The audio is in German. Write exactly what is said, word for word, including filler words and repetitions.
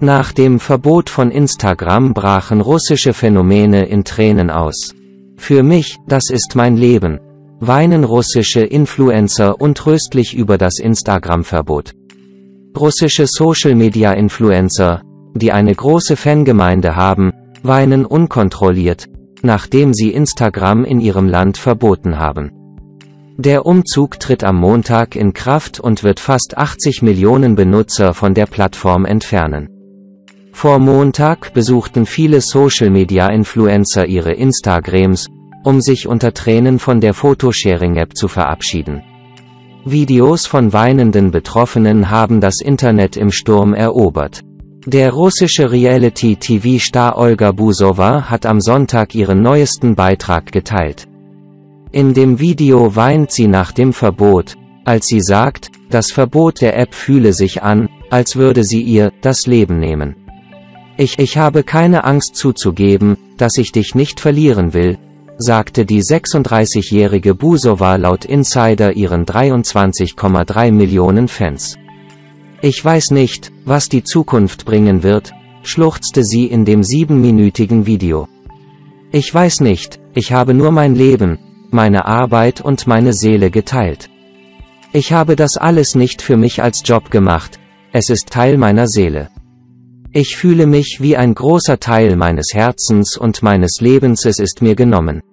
Nach dem Verbot von Instagram brachen russische Phänomene in Tränen aus. Für mich, das ist mein Leben, weinen russische Influencer untröstlich über das Instagram-Verbot. Russische Social-Media-Influencer, die eine große Fangemeinde haben, weinen unkontrolliert, nachdem sie Instagram in ihrem Land verboten haben. Der Umzug tritt am Montag in Kraft und wird fast achtzig Millionen Benutzer von der Plattform entfernen. Vor Montag besuchten viele Social-Media-Influencer ihre Instagrams, um sich unter Tränen von der Photosharing-App zu verabschieden. Videos von weinenden Betroffenen haben das Internet im Sturm erobert. Der russische Reality-T V-Star Olga Busowa hat am Sonntag ihren neuesten Beitrag geteilt. In dem Video weint sie nach dem Verbot, als sie sagt, das Verbot der App fühle sich an, als würde sie ihr das Leben nehmen. Ich, ich habe keine Angst zuzugeben, dass ich dich nicht verlieren will, sagte die sechsunddreißigjährige Busowa laut Insider ihren dreiundzwanzig Komma drei Millionen Fans. Ich weiß nicht, was die Zukunft bringen wird, schluchzte sie in dem siebenminütigen Video. Ich weiß nicht, ich habe nur mein Leben, meine Arbeit und meine Seele geteilt. Ich habe das alles nicht für mich als Job gemacht, es ist Teil meiner Seele. Ich fühle mich wie ein großer Teil meines Herzens und meines Lebens, es ist mir genommen.